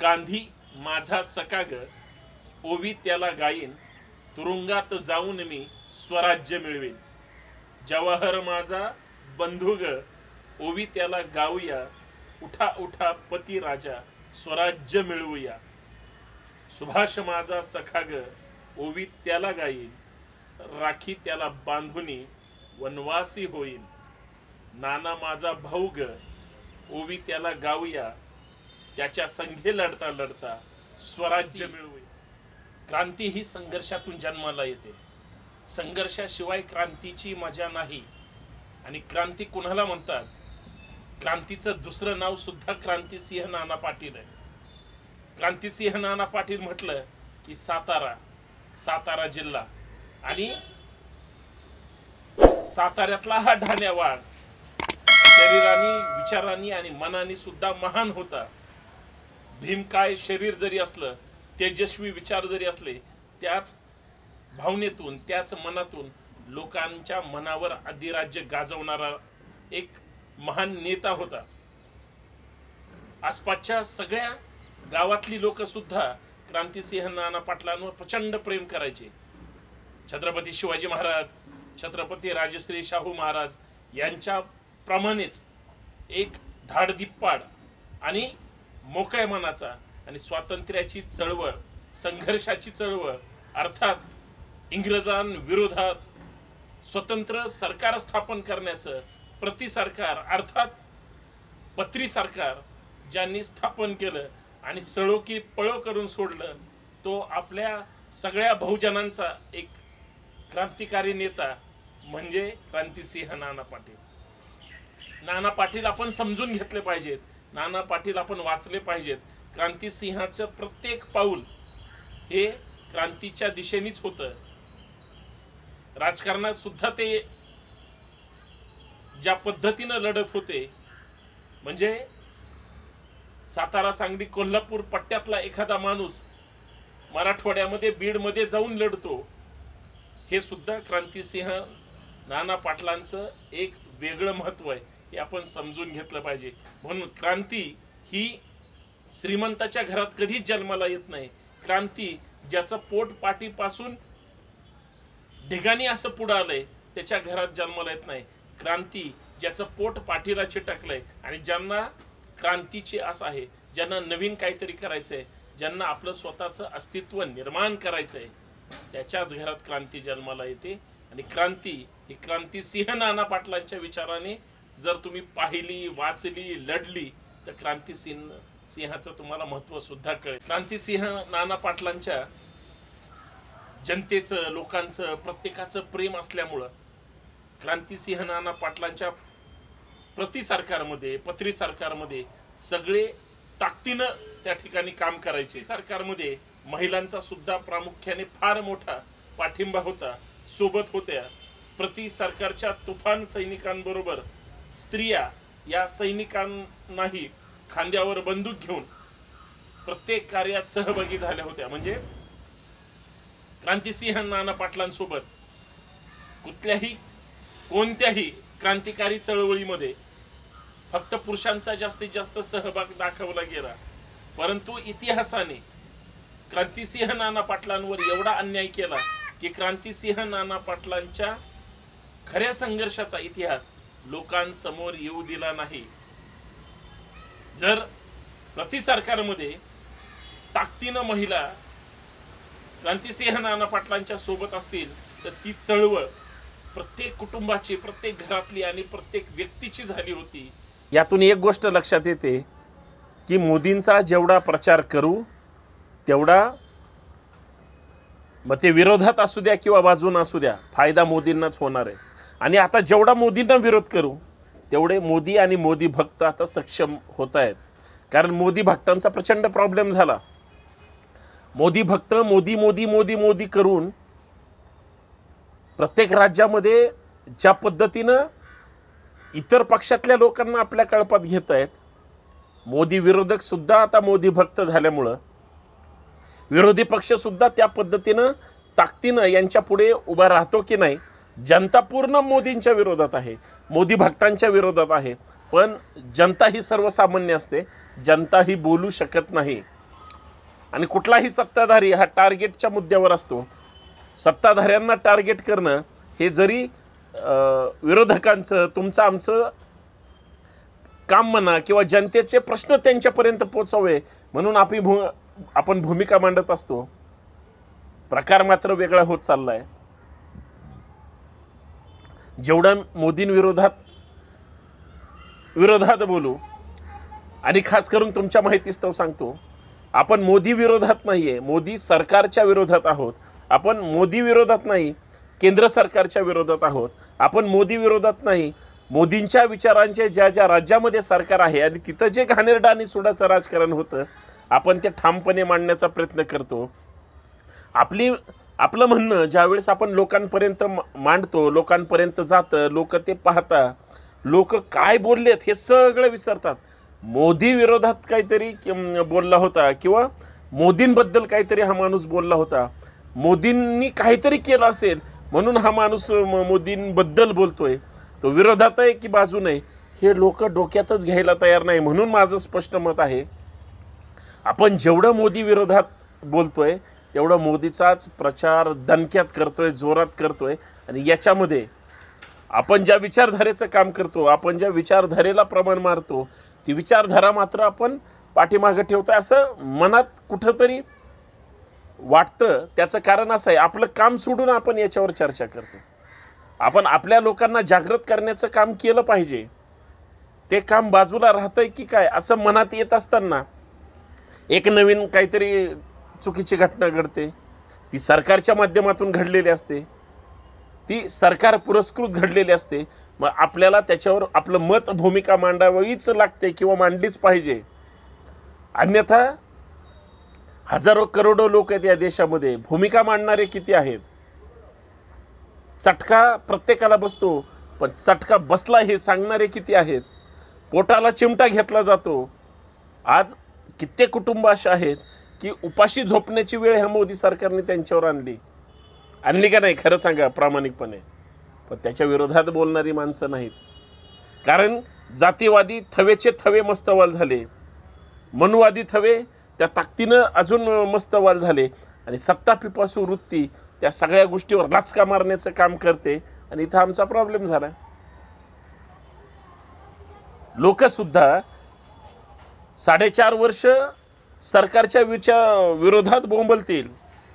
गांधी माझा सखा ग, ओवी त्याला गाईन, तुरुंगात जाऊन मी स्वराज्य मिळवेन. जवाहर माझा बंधू ग, ओवी त्याला गाऊया, उठा उठा पती राजा, स्वराज्य मिळवूया. सुभाष माझा सखा ग, ओवी त्याला गाईन, राखी त्याला बांधुनी वनवासी होईल. नाना माझा भाऊ ग, ओवी त्याला गाऊया, त्याच्या संघे लढता लढता स्वराज्य मिळवूया. क्रांती ही संघर्षातून जन्माला येते. संघर्षाशिवाय क्रांतीची मजा नाही. आणि क्रांती कुणाला म्हणतात? क्रांतीचं दुसरं नाव सुद्धा क्रांतिसिंह नाना पाटील आहे. क्रांतिसिंह नाना पाटील म्हटलं की सातारा जिल्हा आणि साताऱ्यातला हा ढाण्यावाड शरीरानी, विचारांनी आणि मनाने सुद्धा महान होता. भीमकाय शरीर जरी असलं, तेजस्वी विचार जरी असले, त्याच भावनेतून, त्याच मनातून लोकांच्या मनावर अधिराज्य गाजवणारा एक महान नेता होता. आसपासच्या सगळ्या गावातली लोक सुद्धा क्रांतिसिंह नाना पाटलांवर प्रचंड प्रेम करायचे. छत्रपती शिवाजी महाराज, छत्रपती राजश्री शाहू महाराज यांच्या प्रमाणेच एक धाडदिप्पाड आणि मोकळ्या मनाचा आणि स्वातंत्र्याची चळवळ, संघर्षाची चळवळ, अर्थात इंग्रजांविरोधात स्वतंत्र सरकार स्थापन करण्याचं प्रति सरकार अर्थात पत्री सरकार ज्यांनी स्थापन केलं आणि सळो की पळो करून सोडलं, तो आपल्या सगळ्या बहुजनांचा एक क्रांतिकारी नेता म्हणजे क्रांतिसिंह नाना पाटील. नाना पाटील आपण समजून घेतले पाहिजेत. नाना पाटील आपण वाचले पाहिजेत. क्रांतिसिंहाचं प्रत्येक पाऊल हे क्रांतीच्या दिशेनेच होतं. राजकारणात सुद्धा ते ज्या पद्धतीनं लढत होते, म्हणजे सातारा, सांगली, कोल्हापूर पट्ट्यातला एखादा माणूस मराठवाड्यामध्ये, बीडमध्ये जाऊन लढतो, हे सुद्धा क्रांतिसिंह नाना पाटलांचं एक वेगळं महत्व आहे. हे आपण समजून घेतलं पाहिजे. म्हणून क्रांती ही श्रीमंताच्या घरात कधीच जन्माला येत नाही. क्रांती ज्याचं पोट पाठीपासून ढिगाणी असं पुढं आलंय त्याच्या घरात जन्माला येत नाही. क्रांती ज्याचं पोट पाठीला चिटकलंय आणि ज्यांना क्रांतीची आस आहे, ज्यांना नवीन काहीतरी करायचंय, ज्यांना आपलं स्वतःचं अस्तित्व निर्माण करायचंय, त्याच्याच घरात क्रांती जन्माला येते. आणि क्रांती ही क्रांतिसिंह नाना पाटलांच्या विचाराने जर तुम्ही पाहिली, वाचली, लढली तर क्रांतिसिंहाचं तुम्हाला महत्व सुद्धा कळेल. क्रांतिसिंह नाना पाटलांच्या जनतेचं, लोकांचं, प्रत्येकाचं प्रेम असल्यामुळं क्रांतिसिंह नाना पाटलांच्या प्रति सरकारमध्ये, पत्री सरकारमध्ये सगळे ताकदीनं त्या ठिकाणी काम करायचे. सरकारमध्ये महिलांचा सुद्धा प्रामुख्याने फार मोठा पाठिंबा होता, सोबत होत्या. प्रति सरकारच्या तुफान सैनिकांबरोबर स्त्रिया या सैनिकांनाही खांद्यावर बंदूक घेऊन प्रत्येक कार्यात सहभागी झाल्या होत्या. म्हणजे क्रांतिसिंह नाना पाटलांसोबत कोणत्याही क्रांतिकारी चळवळीमध्ये फक्त पुरुषांचा जास्तीत जास्त सहभाग दाखवला गेला, परंतु इतिहासाने क्रांतिसिंह नाना पाटलांवर एवढा अन्याय केला की क्रांतिसिंह नाना पाटलांच्या खऱ्या संघर्षाचा इतिहास लोकांसमोर येऊ दिला नाही. जर प्रति सरकारमध्ये ताकदीनं महिला क्रांतिसिंह नाना पाटलांच्या सोबत असतील तर ती चळवळ प्रत्येक कुटुंबाची, प्रत्येक घरातली आणि प्रत्येक व्यक्तीची झाली होती. यातून एक गोष्ट लक्षात येते की मोदींचा जेवढा प्रचार करू तेवढा, मग ते विरोधात असू द्या किंवा बाजून असू द्या, फायदा मोदींनाच होणार आहे. आणि आता जेवढा मोदींना विरोध करू तेवढे मोदी आणि मोदी भक्त आता सक्षम होत आहेत. कारण मोदी भक्तांचा प्रचंड प्रॉब्लेम झाला. मोदी भक्त मोदी मोदी मोदी मोदी करून प्रत्येक राज्यामध्ये ज्या पद्धतीनं इतर पक्षातल्या लोकांना आपल्या कळपात घेत आहेत, मोदी विरोधक सुद्धा आता मोदी भक्त झाल्यामुळं विरोधी पक्ष सुद्धा त्या पद्धतीनं ताकदीनं यांच्या पुढे उभा राहतो की नाही. जनता पूर्ण मोदींच्या विरोधात आहे, मोदी भक्तांच्या विरोधात आहे. पण जनता ही सर्वसामान्य असते, जनता ही बोलू शकत नाही. आणि कुठलाही सत्ताधारी हा टार्गेटच्या मुद्द्यावर असतो. सत्ताधाऱ्यांना टार्गेट करणं हे जरी विरोधकांचं तुमचं आमचं काम म्हणा किंवा जनतेचे प्रश्न त्यांच्यापर्यंत पोचावे म्हणून आपण भूमिका मांडत असतो. प्रकार मात्र वेगळा होत चाललाय. जेवढं विरोधात बोलू, आणि खास करून तुमच्या माहितीस्तव सांगतो, आपण मोदी विरोधात नाहीये, मोदी सरकारच्या विरोधात आहोत. आपण मोदी विरोधात नाही, केंद्र सरकारच्या विरोधात आहोत. आपण मोदी विरोधात नाही, मोदींच्या विचारांचे ज्या राज्यामध्ये सरकार आहे आणि तिथं जे घाणेरडं आणि सुडाचं राजकारण होतं आपण ते ठामपणे मांडण्याचा प्रयत्न करतो. आपलं म्हणणं ज्यावेळेस आपण लोकांपर्यंत मांडतो, लोकांपर्यंत जातं, लोक ते पाहता, लोक काय बोललेत हे सगळं विसरतात. मोदी विरोधात काहीतरी बोलला होता किंवा मोदींबद्दल काहीतरी हा माणूस बोलला होता, मोदींनी काहीतरी केलं असेल म्हणून हा माणूस मोदींबद्दल बोलतोय, तो विरोधात आहे की बाजू नाही हे लोक डोक्यातच घ्यायला तयार नाही. म्हणून माझं स्पष्ट मत आहे, आपण जेवढं मोदी विरोधात बोलतोय तेवढं मोदीचाच प्रचार दणक्यात करतोय, जोरात करतोय. आणि याच्यामध्ये आपण ज्या विचारधारेचं काम करतो, आपण ज्या विचारधारेला प्रमाण मारतो, ती विचारधारा मात्र आपण पाठीमागे ठेवतोय असं मनात कुठंतरी वाटतं. त्याचं कारण असं आहे, आपलं काम सोडून आपण याच्यावर चर्चा करतो. आपण आपल्या लोकांना जागृत करण्याचं काम केलं पाहिजे. ते काम बाजूला राहतंय की काय असं मनात येत असताना एक नवीन काहीतरी चुकीची घटना घडते, ती सरकारच्या माध्यमातून घडलेली असते, ती सरकार पुरस्कृत घडलेली असते. मग आपल्याला त्याच्यावर आपलं मत भूमिका मांडावीच लागते किंवा मांडलीच पाहिजे. अन्यथा हजारो करोडो लोक आहेत या देशामध्ये, भूमिका मांडणारे किती आहेत? चटका प्रत्येकाला बसतो, पण चटका बसला हे सांगणारे किती आहेत? पोटाला चिमटा घेतला जातो. आज कित्येक कुटुंब असे आहेत की उपाशी झोपण्याची वेळ ह्या मोदी सरकारने त्यांच्यावर आणली का नाही? खरं सांगा प्रामाणिकपणे. पण त्याच्या विरोधात बोलणारी माणसं नाहीत. कारण जातीवादी थवेचे थवे मस्तवाल झाले, मनुवादी थवे त्या ताकदीनं अजून मस्तवाल झाले, आणि सत्ता पिपासू वृत्ती त्या सगळ्या गोष्टीवर लाचका मारण्याचं काम करते. आणि इथं आमचा प्रॉब्लेम झाला. लोक सुद्धा 4.5 वर्ष सरकारच्या विरोधात बोंबलतील.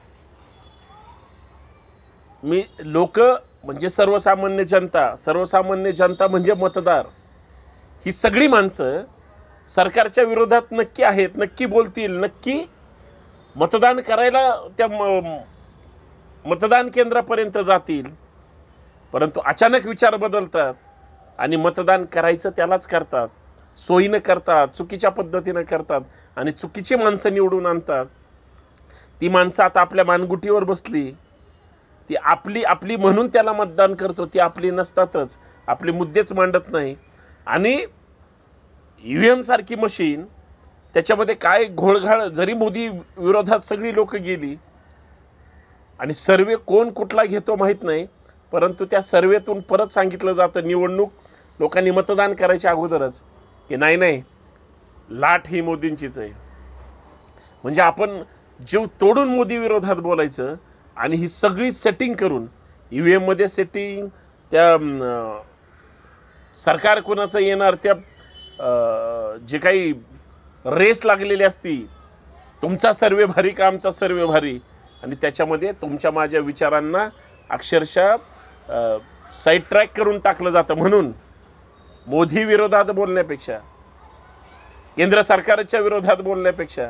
लोक म्हणजे सर्वसामान्य जनता म्हणजे मतदार, ही सगळी माणसं सरकारच्या विरोधात नक्की आहेत, नक्की बोलतील, नक्की मतदान करायला त्या मतदान केंद्रापर्यंत जातील. परंतु अचानक विचार बदलतात आणि मतदान करायचं त्यालाच करतात, सोयीनं करतात, चुकीच्या पद्धतीनं करतात आणि चुकीची माणसं निवडून आणतात. ती माणसं आता आपल्या मानगुटीवर बसली, ती आपली म्हणून त्याला मतदान करतो, ती आपली नसतातच, आपले मुद्देच मांडत नाही. आणि EVM सारखी मशीन, त्याच्यामध्ये काय घोळघाळ, जरी मोदी विरोधात सगळी लोक गेली आणि सर्वे कोण कुठला घेतो माहीत नाही, परंतु त्या सर्वेतून परत सांगितलं जातं निवडणूक लोकांनी मतदान करायच्या अगोदरच की नाही लाट ही मोदींचीच आहे. म्हणजे आपण जीव तोडून मोदी विरोधात बोलायचं आणि ही सगळी सेटिंग करून EVM मध्ये सेटिंग, त्या सरकार कोणाचं येणार त्या जे काही रेस लागलेली असती, तुमचा सर्वे भारी का आमचा सर्वे भारी, आणि त्याच्यामध्ये तुमच्या माझ्या विचारांना अक्षरशः साईड ट्रॅक करून टाकलं जातं. म्हणून मोदी विरोधात बोलण्यापेक्षा, केंद्र सरकारच्या विरोधात बोलण्यापेक्षा,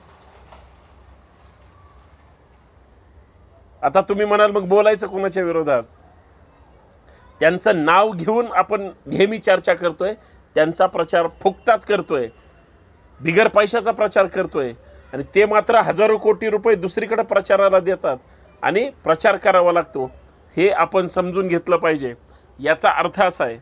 आता तुम्ही म्हणाल मग बोलायचं कोणाच्या विरोधात? त्यांचं नाव घेऊन आपण नेहमी चर्चा करतोय, त्यांचा प्रचार फुकटात करतोय, बिगर पैशाचा प्रचार करतोय, आणि ते मात्र हजारो कोटी रुपये दुसरीकडे प्रचाराला देतात आणि प्रचार करावा लागतो. हे आपण समजून घेतलं पाहिजे. याचा अर्थ असा आहे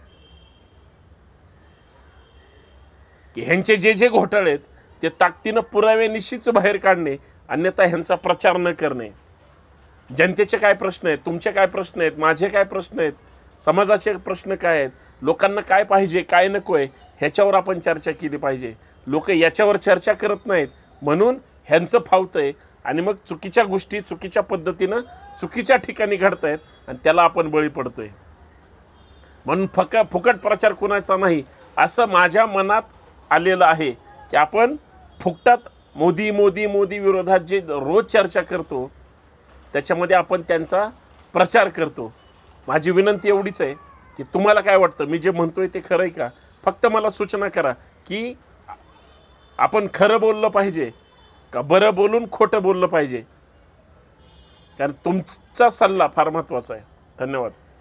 की ह्यांचे जे घोटाळे आहेत ते ताकदीनं पुराव्यानिशीच बाहेर काढणे, अन्यथा ह्यांचा प्रचार न करणे. जनतेचे काय प्रश्न आहेत, तुमचे काय प्रश्न आहेत, माझे काय प्रश्न आहेत, समाजाचे प्रश्न काय आहेत, लोकांना काय पाहिजे काय नको आहे, ह्याच्यावर आपण चर्चा केली पाहिजे. लोक याच्यावर चर्चा करत नाहीत, म्हणून ह्यांचं फावतंय आणि मग चुकीच्या गोष्टी चुकीच्या पद्धतीनं चुकीच्या ठिकाणी घडत आहेत आणि त्याला आपण बळी पडतोय. म्हणून फुकट प्रचार कुणाचा नाही असं माझ्या मनात आलेलं आहे की आपण फुकटात मोदी मोदी मोदी विरोधात जे रोज चर्चा करतो त्याच्यामध्ये आपण त्यांचा प्रचार करतो. माझी विनंती एवढीच आहे की तुम्हाला काय वाटतं, मी जे म्हणतोय ते खरं आहे का? फक्त मला सूचना करा की आपण खरं बोललं पाहिजे का बरं बोलून खोटं बोललं पाहिजे, कारण तुमचा सल्ला फार महत्त्वाचा आहे. धन्यवाद.